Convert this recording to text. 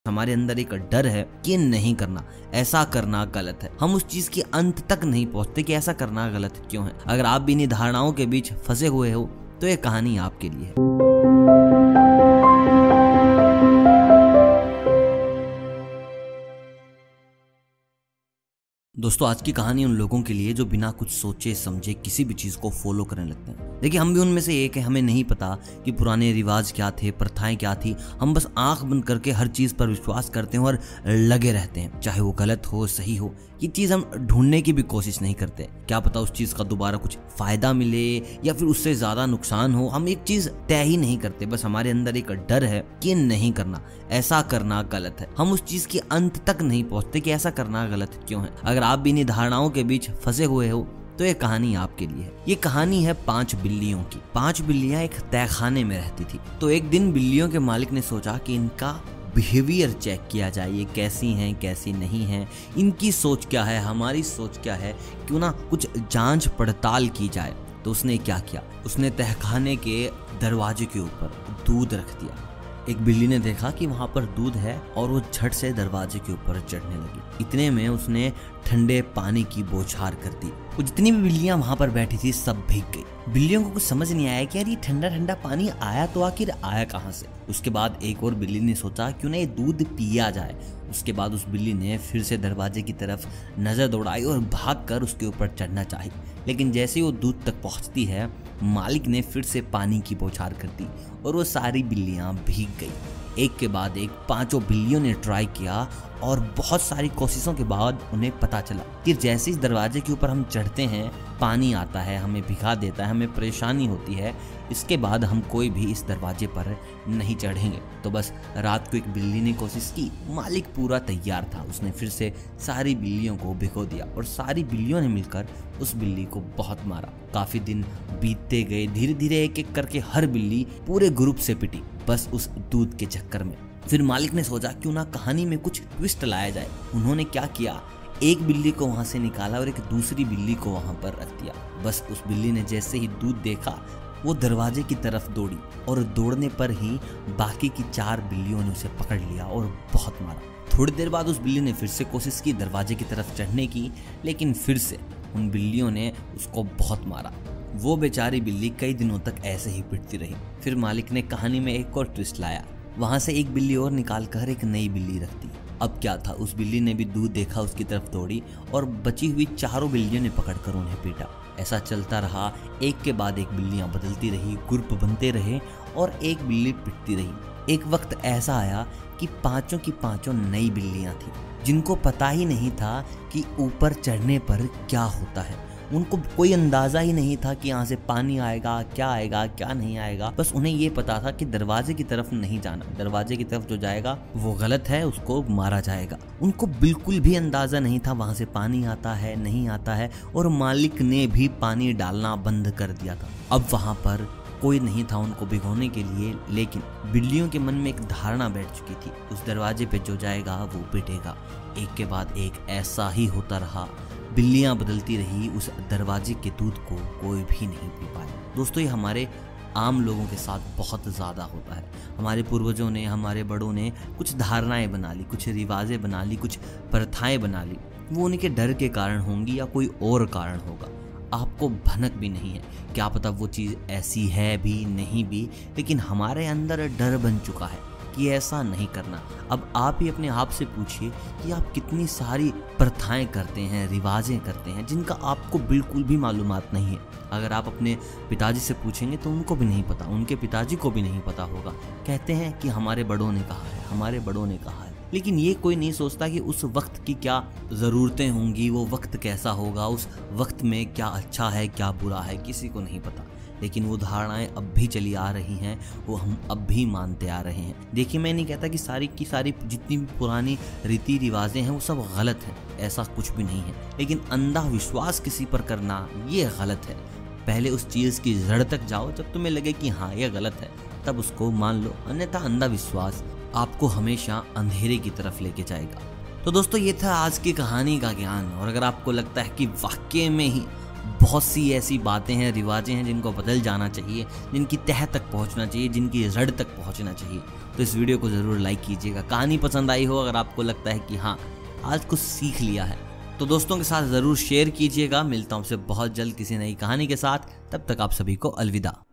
हमारे अंदर एक डर है कि नहीं करना, ऐसा करना गलत है। हम उस चीज के अंत तक नहीं पहुंचते कि ऐसा करना गलत क्यों है। अगर आप भी इन्हीं धारणाओं के बीच फंसे हुए हो तो ये कहानी आपके लिए है। दोस्तों, आज की कहानी उन लोगों के लिए जो बिना कुछ सोचे समझे किसी भी चीज को फॉलो करने लगते हैं। देखिए, हम भी उनमें से एक है। हमें नहीं पता कि पुराने रिवाज क्या थे, प्रथाएं क्या थी। हम बस आंख बंद करके हर चीज पर विश्वास करते हैं और लगे रहते हैं, चाहे वो गलत हो सही हो। ये चीज हम ढूंढने की भी कोशिश नहीं करते। क्या पता उस चीज का दोबारा कुछ फायदा मिले या फिर उससे ज्यादा नुकसान हो। हम एक चीज तय ही नहीं करते, बस हमारे अंदर एक डर है कि नहीं करना, ऐसा करना गलत है। हम उस चीज के अंत तक नहीं पहुंचते कि ऐसा करना गलत क्यों है। अगर आप भी इन्हीं धारणाओं के बीच फंसे हुए हो तो ये कहानी आपके लिए है। ये कहानी है 5 बिल्लियों की। 5 बिल्लियां एक तहखाने में रहती थी। तो एक दिन बिल्लियों के मालिक ने सोचा कि इनका बिहेवियर चेक किया जाए, ये कैसी हैं कैसी नहीं हैं, इनकी सोच क्या है, हमारी सोच क्या है, क्यों ना कुछ जांच पड़ताल की जाए। तो उसने क्या किया, उसने तहखाने के दरवाजे के ऊपर दूध रख दिया। एक बिल्ली ने देखा कि वहां पर दूध है और वो झट से दरवाजे के ऊपर चढ़ने लगी। इतने में उसने ठंडे पानी की बौछार कर दी। वो जितनी भी बिल्लियां वहां पर बैठी थी सब भीग गई। बिल्लियों को कुछ समझ नहीं आया कि यार ये ठंडा ठंडा पानी आया तो आखिर आया कहाँ से। उसके बाद एक और बिल्ली ने सोचा क्यों ना ये दूध पिया जाए। उसके बाद उस बिल्ली ने फिर से दरवाजे की तरफ नजर दौड़ाई और भागकर उसके ऊपर चढ़ना चाही। लेकिन जैसे वो दूध तक पहुंचती है, मालिक ने फिर से पानी की बौछार कर दी और वो सारी बिल्लियां भीग गई। एक के बाद एक 5 बिल्लियों ने ट्राई किया और बहुत सारी कोशिशों के बाद उन्हें पता चला कि जैसे इस दरवाजे के ऊपर हम चढ़ते हैं, पानी आता है, हमें भिगा देता है, हमें परेशानी होती है, इसके बाद हम कोई भी इस दरवाजे पर नहीं चढ़ेंगे। तो बस रात को एक बिल्ली ने कोशिश की। मालिक पूरा तैयार था। उसने फिर से सारी बिल्लियों को भिगो दिया और सारी बिल्लियों ने मिलकर उस बिल्ली को बहुत मारा। काफी दिन बीतते गए। धीरे धीरे एक एक करके हर बिल्ली पूरे ग्रुप से पिटी, बस उस दूध के चक्कर में। फिर मालिक ने सोचा क्यों ना कहानी में कुछ ट्विस्ट लाया जाए। उन्होंने क्या किया, एक बिल्ली को वहां से निकाला और एक दूसरी बिल्ली को वहां पर रख दिया। बस उस बिल्ली ने जैसे ही दूध देखा, वो दरवाजे की तरफ दौड़ी और दौड़ने पर ही बाकी की 4 बिल्लियों ने उसे पकड़ लिया और बहुत मारा। थोड़ी देर बाद उस बिल्ली ने फिर से कोशिश की दरवाजे की तरफ चढ़ने की, लेकिन फिर से उन बिल्लियों ने उसको बहुत मारा। वो बेचारी बिल्ली कई दिनों तक ऐसे ही पिटती रही। फिर मालिक ने कहानी में एक और ट्विस्ट लाया। वहां से एक बिल्ली और निकाल कर एक नई बिल्ली रख दी। अब क्या था, उस बिल्ली ने भी दूध देखा, उसकी तरफ दौड़ी और बची हुई 4 बिल्लियों ने पकड़कर उन्हें पीटा। ऐसा चलता रहा। एक के बाद एक बिल्लियां बदलती रही, ग्रुप बनते रहे और एक बिल्ली पिटती रही। एक वक्त ऐसा आया कि 5 की 5 नई बिल्लियां थी, जिनको पता ही नहीं था कि ऊपर चढ़ने पर क्या होता है। उनको कोई अंदाजा ही नहीं था कि यहाँ से पानी आएगा क्या नहीं आएगा। बस उन्हें ये पता था कि दरवाजे की तरफ नहीं जाना, दरवाजे की तरफ जो जाएगा वो गलत है, उसको मारा जाएगा। उनको बिल्कुल भी अंदाजा नहीं था वहां से पानी आता है नहीं आता है, और मालिक ने भी पानी डालना बंद कर दिया था। अब वहां पर कोई नहीं था उनको भिगोने के लिए, लेकिन बिल्लियों के मन में एक धारणा बैठ चुकी थी, उस दरवाजे पे जो जाएगा वो पिटेगा। एक के बाद एक ऐसा ही होता रहा। बिल्लियां बदलती रही, उस दरवाजे के दूध को कोई भी नहीं पी पाया। दोस्तों, ये हमारे आम लोगों के साथ बहुत ज़्यादा होता है। हमारे पूर्वजों ने, हमारे बड़ों ने कुछ धारणाएं बना ली, कुछ रिवाजें बना ली, कुछ प्रथाएं बना ली। वो उनके डर के कारण होंगी या कोई और कारण होगा, आपको भनक भी नहीं है। क्या पता वो चीज़ ऐसी है भी नहीं भी, लेकिन हमारे अंदर डर बन चुका है कि ऐसा नहीं करना। अब आप ही अपने आप से पूछिए कि आप कितनी सारी प्रथाएं करते हैं, रिवाजें करते हैं, जिनका आपको बिल्कुल भी मालूमात नहीं है। अगर आप अपने पिताजी से पूछेंगे तो उनको भी नहीं पता, उनके पिताजी को भी नहीं पता होगा। कहते हैं कि हमारे बड़ों ने कहा है, हमारे बड़ों ने कहा है, लेकिन ये कोई नहीं सोचता कि उस वक्त की क्या ज़रूरतें होंगी, वो वक्त कैसा होगा, उस वक्त में क्या अच्छा है क्या बुरा है, किसी को नहीं पता। लेकिन वो धारणाएं अब भी चली आ रही हैं, वो हम अब भी मानते आ रहे हैं। देखिए, मैं नहीं कहता कि सारी की सारी जितनी भी पुरानी रीति रिवाजें हैं वो सब गलत हैं, ऐसा कुछ भी नहीं है। लेकिन अंधा विश्वास किसी पर करना ये गलत है। पहले उस चीज़ की जड़ तक जाओ, जब तुम्हें लगे कि हाँ ये गलत है, तब उसको मान लो। अन्यथा अंधा विश्वास आपको हमेशा अंधेरे की तरफ लेके जाएगा। तो दोस्तों, ये था आज की कहानी का ज्ञान। और अगर आपको लगता है कि वाकई में ही बहुत सी ऐसी बातें हैं, रिवाजें हैं जिनको बदल जाना चाहिए, जिनकी तह तक पहुंचना चाहिए, जिनकी जड़ तक पहुंचना चाहिए। तो इस वीडियो को ज़रूर लाइक कीजिएगा। कहानी पसंद आई हो, अगर आपको लगता है कि हाँ आज कुछ सीख लिया है, तो दोस्तों के साथ ज़रूर शेयर कीजिएगा। मिलता हूँ आपसे बहुत जल्द किसी नई कहानी के साथ। तब तक आप सभी को अलविदा।